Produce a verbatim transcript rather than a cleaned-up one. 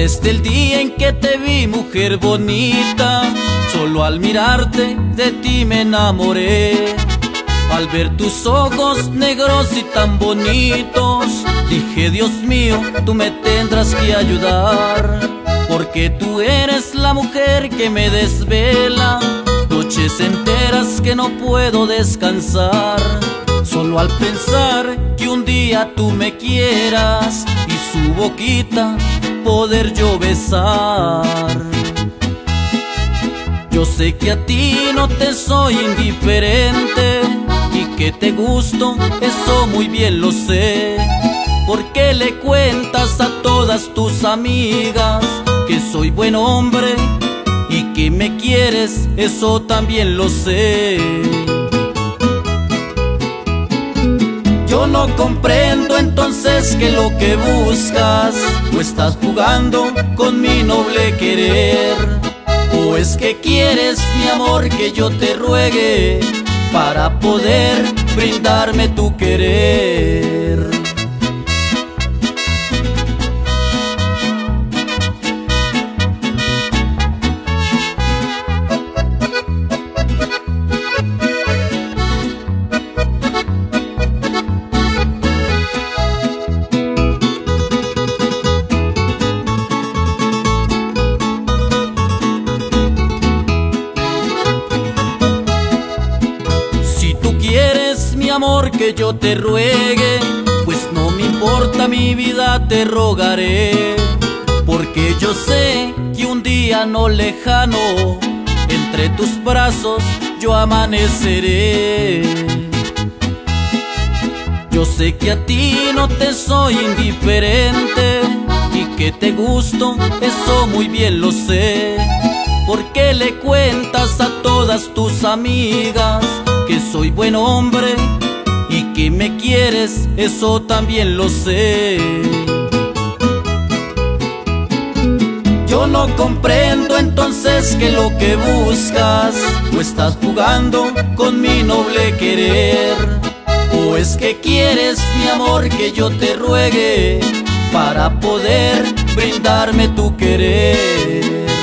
Desde el día en que te vi, mujer bonita, solo al mirarte de ti me enamoré. Al ver tus ojos negros y tan bonitos, dije, Dios mío, tú me tendrás que ayudar, porque tú eres la mujer que me desvela, noches enteras que no puedo descansar, solo al pensar que un día tú me quieras y su boquita poder yo besar. Yo sé que a ti no te soy indiferente y que te gusto, eso muy bien lo sé, porque le cuentas a todas tus amigas que soy buen hombre y que me quieres, eso también lo sé. Yo no comprendo entonces que lo que buscas, o estás jugando con mi noble querer, o es que quieres, mi amor, que yo te ruegue para poder brindarme tu querer. Mi amor, que yo te ruegue, pues no me importa, mi vida te rogaré, porque yo sé que un día no lejano entre tus brazos yo amaneceré. Yo sé que a ti no te soy indiferente y que te gusto, eso muy bien lo sé, porque le cuentas a todas tus amigas que soy buen hombre y que me quieres, eso también lo sé. Yo no comprendo entonces que lo que buscas, o estás jugando con mi noble querer, o es que quieres, mi amor, que yo te ruegue para poder brindarme tu querer.